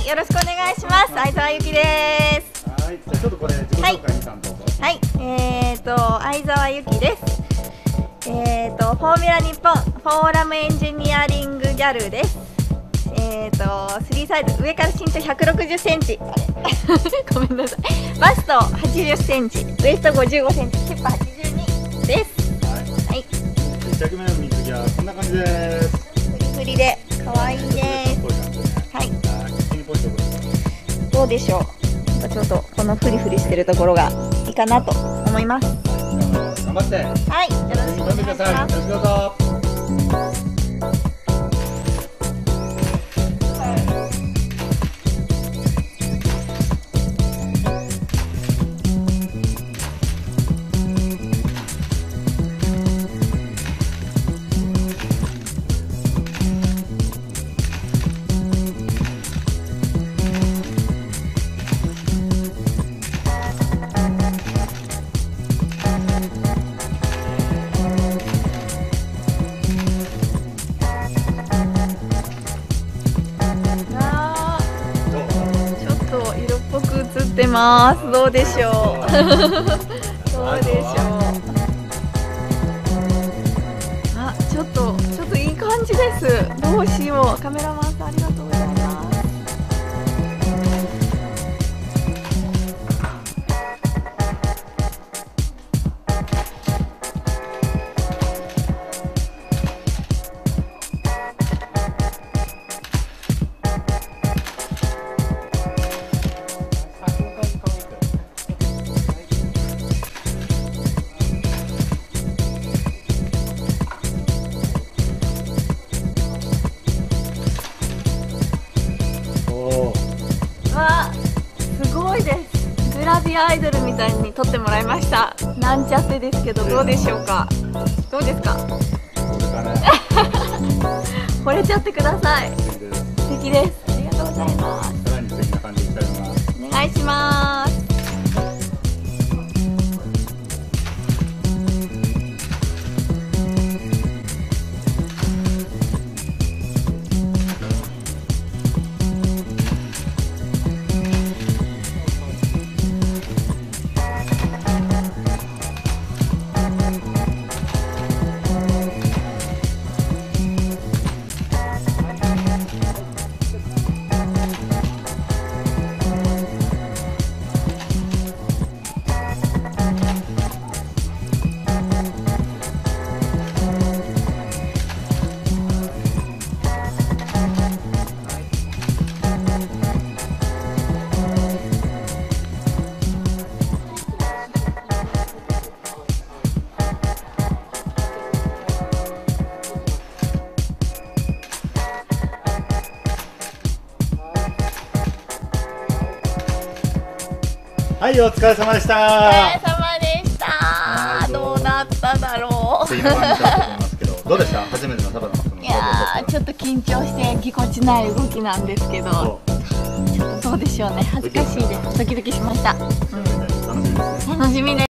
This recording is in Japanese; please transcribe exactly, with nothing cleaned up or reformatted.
、よろしくお願いします。相沢ゆきです。 はい、じゃあちょっとこれ自己紹介に担当と。 はい、えーと相沢ゆきです。えーとフォーミュラ日本フォーラムエンジニアリングギャルです。えーとスリーサイズ、上から身長ひゃくろくじゅっセンチ、ごめんなさい。バストはちじゅっセンチ、ウエストごじゅうごセンチ、ヒップはちじゅうにです。はい。 いっ着目の水着はこんな感じです。 フリフリで可愛いです。はい。どうでしょう。なんかちょっとこのフリフリしてるところがいいかなと思います。 頑張って。 はい。よろしくお願いします。 よろしくどうぞ。 映ってます。どうでしょう。どうでしょう。あ、ちょっとちょっといい感じです。どうしよう。カメラマンさんありがとうございます。わあ、すごいです。グラビアアイドルみたいに撮ってもらいました。なんちゃってですけど、どうでしょうか。どうですか。惚れちゃってください。素敵です。ありがとうございます。 さらに素敵な感じにしたいと思います。 お願いします。 はい、お疲れ様でした。 お疲れ様でした。どうなっただろう。 次の番組だと思いますけど、どうでした。初めてのサバナの。 いやー、ちょっと緊張してぎこちない動きなんですけど、ちょっとどうでしょうね。恥ずかしいです。ドキドキしました。うん、 楽しみですね。 楽しみです。